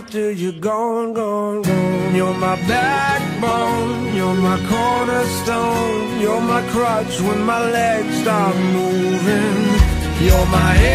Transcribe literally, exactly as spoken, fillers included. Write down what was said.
after you're gone, gone, gone. You're my backbone, you're my cornerstone, you're my crutch when my legs stop moving. You're my